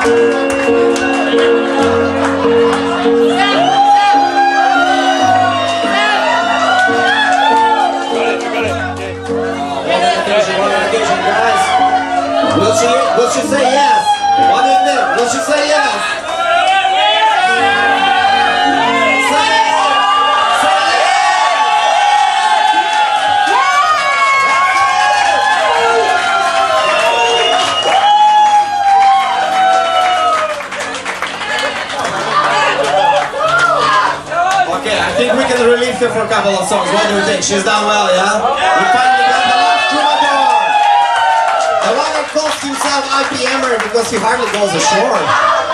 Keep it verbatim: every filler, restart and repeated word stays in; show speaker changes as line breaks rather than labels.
Will she, will she say yes? What do you think? Will she say yes? Say yes! Say yes! Okay, I think we can release her for a couple of songs. What do you think? She's done well, yeah? We finally got the last troubadour! The one that calls himself I P M er because he hardly goes ashore.